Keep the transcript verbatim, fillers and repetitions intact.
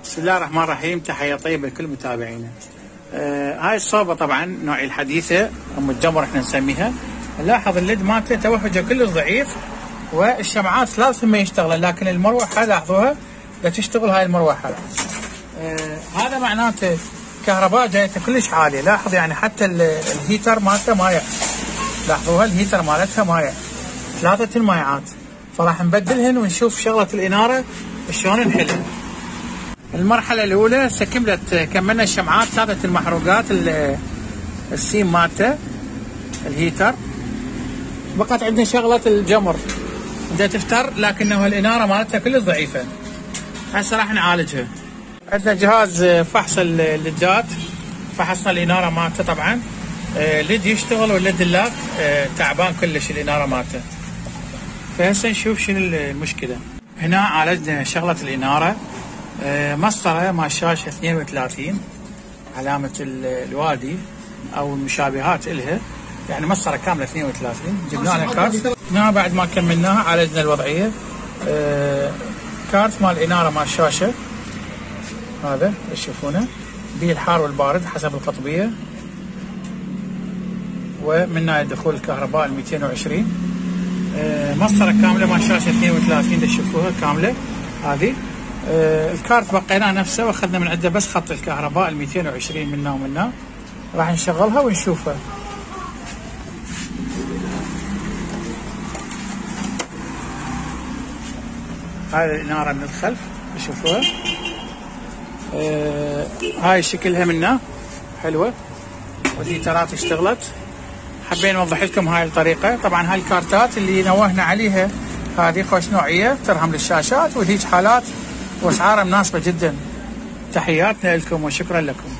بسم الله الرحمن الرحيم. تحية طيبة لكل متابعينا. آه هاي الصوبة طبعا نوعية الحديثة ام الجمر احنا نسميها. نلاحظ الليد مالته توهجه كلش ضعيف والشمعات لازم ما يشتغل، لكن المروحة لاحظوها لا تشتغل هاي المروحة. آه هذا معناته كهرباء جايته كلش عالية. لاحظ يعني حتى الهيتر مالته مايع، لاحظوها الهيتر مالتها مايع، ثلاثة المايعات. فراح نبدلهن ونشوف شغلة الإنارة شلون نحلها. المرحلة الأولى هسه كملت، كملنا الشمعات ثابت المحروقات السيم مالته الهيتر. بقت عندنا شغلة الجمر بدها تفتر، لكنه الإنارة مالتها كلش ضعيفة. هسه راح نعالجها. عندنا جهاز فحص الليدات، فحصنا الإنارة مالته طبعا الليد يشتغل والليد اللاك تعبان كلش الإنارة مالته. فهسه نشوف شنو المشكلة. هنا عالجنا شغلة الإنارة، مسطرة مال شاشة اثنين وثلاثين علامة الوادي أو المشابهات إلها، يعني مسطرة كاملة اثنين وثلاثين. جبنا لها كارت. هنا بعد ما كملناها عالجنا الوضعية. كارت مال الإنارة مال الشاشة هذا تشوفونه به الحار والبارد حسب القطبية، ومنها دخول الكهرباء ال مئتين وعشرين. مسطرة كاملة مال شاشة اثنين وثلاثين تشوفوها كاملة هذه. آه الكارت بقيناه نفسه واخذنا من عنده بس خط الكهرباء ال مئتين وعشرين منا ومنا. راح نشغلها ونشوفها. هاي الإنارة من الخلف تشوفوها. آه هاي شكلها منا حلوة والهيترات اشتغلت. حبينا نوضح لكم هاي الطريقة. طبعا هاي الكارتات اللي نوهنا عليها هذه خوش نوعية ترهم للشاشات، وهيج حالات واسعارها مناسبة جدا. تحياتنا لكم وشكرا لكم.